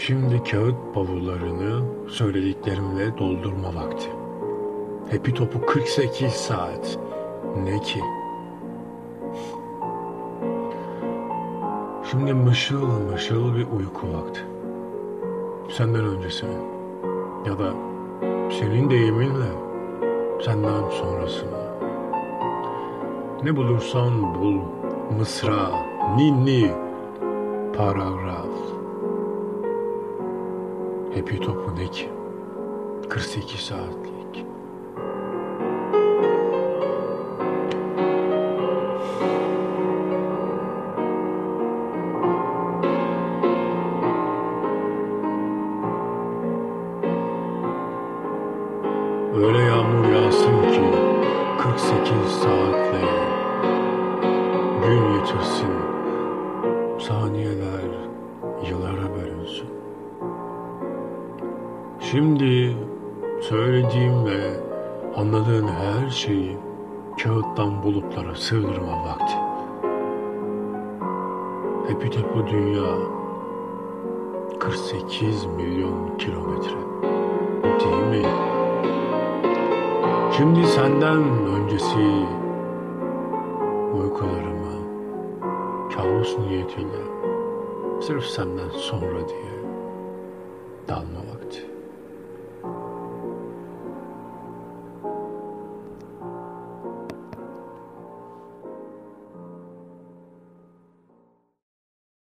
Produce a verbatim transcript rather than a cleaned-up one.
Şimdi kağıt bavullarını söylediklerimle doldurma vakti. Hepi topu kırk sekiz saat. Ne ki? Şimdi mışıl mışıl bir uyku vakti. Senden öncesi mi? Ya da senin deyiminle senden sonrası mı? Ne bulursan bul, mısra, ninni, paragraf. Hepi topu ne ki? kırk sekiz saatlik. Öyle yağmur yağsın ki kırk sekiz saatle gün yitirsin, saniyeler yıllara bölünsün. Şimdi söylediğim ve anladığın her şeyi kağıttan bulutlara sığdırma vakti. Hepi topu dünya kırk sekiz milyon kilometre, değil mi? Şimdi senden öncesi uykularıma kabus niyetiyle sırf senden sonra diye dalma vakti.